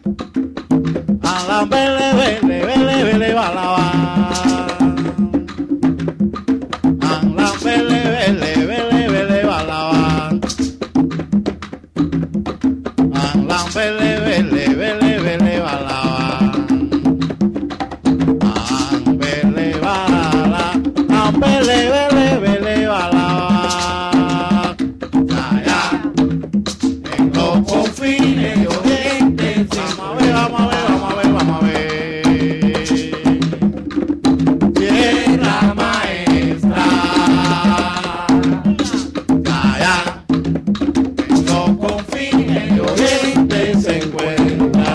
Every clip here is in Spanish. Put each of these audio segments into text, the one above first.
Alam bele bele bele bele balaba. Alam bele bele bele bele balaba. Alam bele bele bele bele balaba. Am bele bala, am bele bele bele balaba. Ya ya, en los confines de Oriente. Vamos a ver, vamos a ver, vamos a ver, vamos a ver. Tierra maestra, allá en los confines de Oriente se encuentra.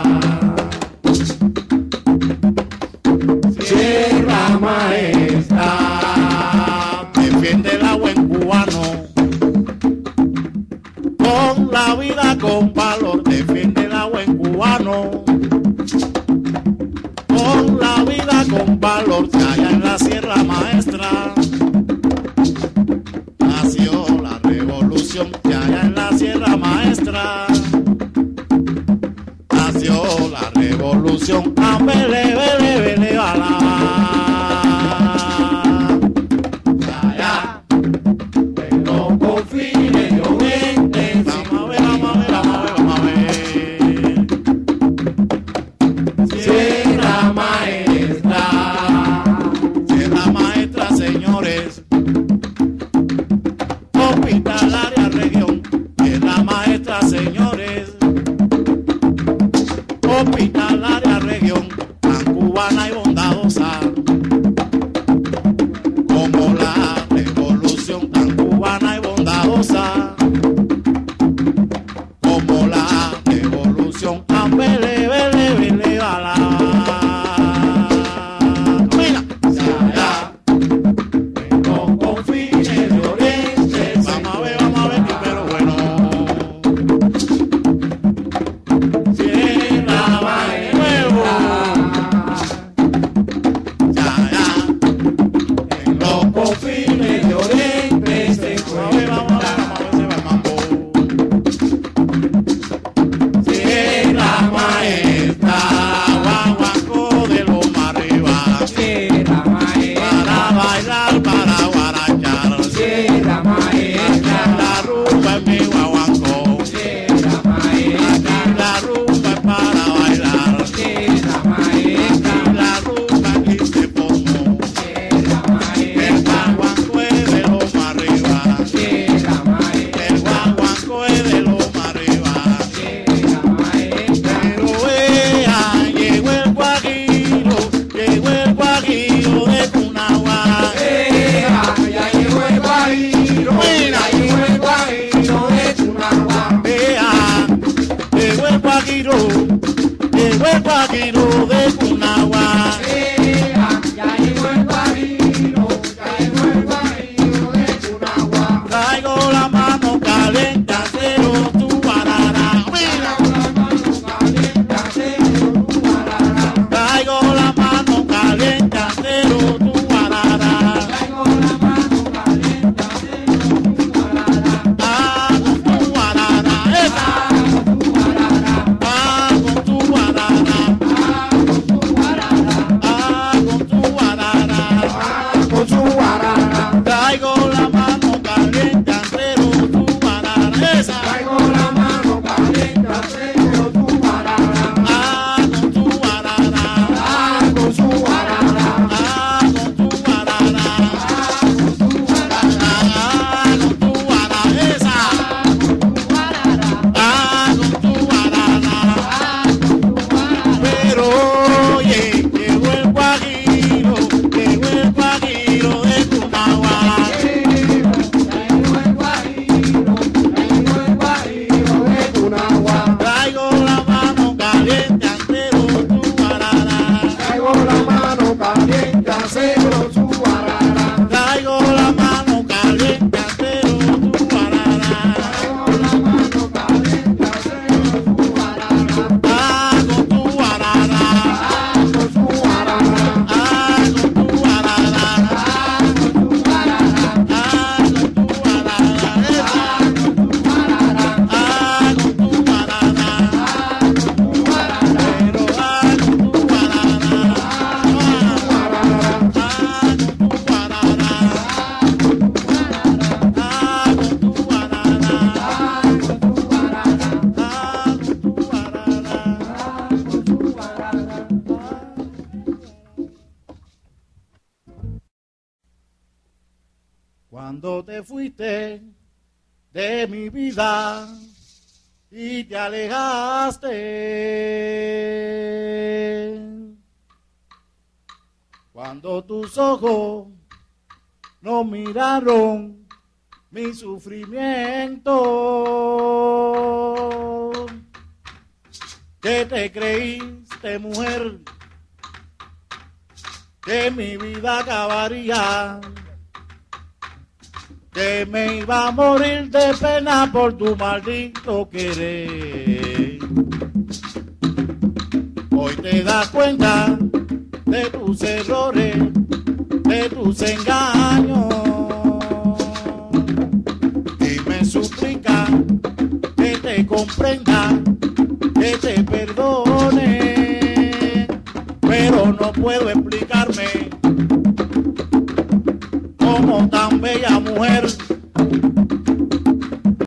Tierra maestra, defiende el agua en cubano. Con la vida con valor, defiende el agua en cubano. Con la vida con valor, que allá en la Sierra Maestra nació la revolución, que allá en la Sierra Maestra nació la revolución. Ambele, bele, bele, bala. Allá en los confines de Oriente. Vamos a ver, vamos a ver, vamos a ver, vamos a ver. Sierra Maestra, Sierra Maestra, señores. Hospitalaria región, Sierra Maestra, señores. Hospitalaria región, tan cubana y bondadosa, como la revolución, tan cubana y bondadosa, como la revolución. Ambele, bele, bele, bala. Mira, allá en los confines de Oriente. Vamos a ver primero, bueno. Sierra Maestra, allá en los confines de Oriente se encuentra. Vamos a ver, se va el mambo. Sierra Maestra, guaguancó de Loma Arriba. Sierra Maestra, Para bailar, para guarachar. Sierra Maestra, La rumba es mi guaguancó. Sierra Maestra, La rumba es para bailar. Sierra Maestra, La rumba aquí se formó. Sierra El Maestra, guaguancó es de Loma Arriba. Sierra Maestra, El guaguancó es de Loma Arriba. Sierra Maestra, Pero vea, llegó el guajiro de Cunagua. ya llegó el guajiro, Mira. ya llegó el guajiro de Tunagua. Vea, llegó el guajiro de Cunagua. Ya llegó el guajiro, ya llegó el guajiro de Tunagua. Traigo la mano caliente, acero, tu barara. Mira, traigo la mano caliente, acero, tu barara. Ah, con tu barara, esa. Ah, con tu barara. te fuiste de mi vida y te alejaste. Cuando tus ojos no miraron mi sufrimiento, que te creíste, mujer, que mi vida acabaría, que me iba a morir de pena por tu maldito querer. Hoy te das cuenta de tus errores, de tus engaños, y me suplica que te comprenda, que te perdone, pero no puedo explicarme